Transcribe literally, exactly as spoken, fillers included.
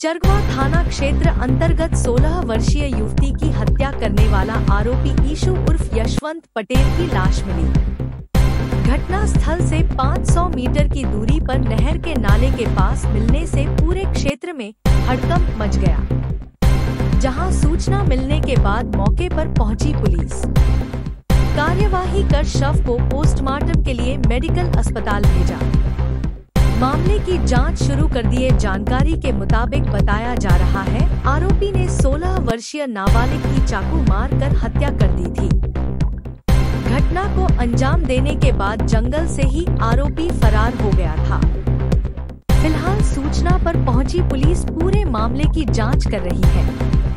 चरगवा थाना क्षेत्र अंतर्गत सोलह वर्षीय युवती की हत्या करने वाला आरोपी ईशु उर्फ यशवंत पटेल की लाश मिली। घटना स्थल से पाँच सौ मीटर की दूरी पर नहर के नाले के पास मिलने से पूरे क्षेत्र में हड़कंप मच गया, जहां सूचना मिलने के बाद मौके पर पहुंची पुलिस कार्यवाही कर शव को पोस्टमार्टम के लिए मेडिकल अस्पताल भेजा। मामले की जांच शुरू कर दिए। जानकारी के मुताबिक बताया जा रहा है, आरोपी ने सोलह वर्षीय नाबालिग की चाकू मार कर हत्या कर दी थी। घटना को अंजाम देने के बाद जंगल से ही आरोपी फरार हो गया था। फिलहाल सूचना पर पहुंची पुलिस पूरे मामले की जांच कर रही है।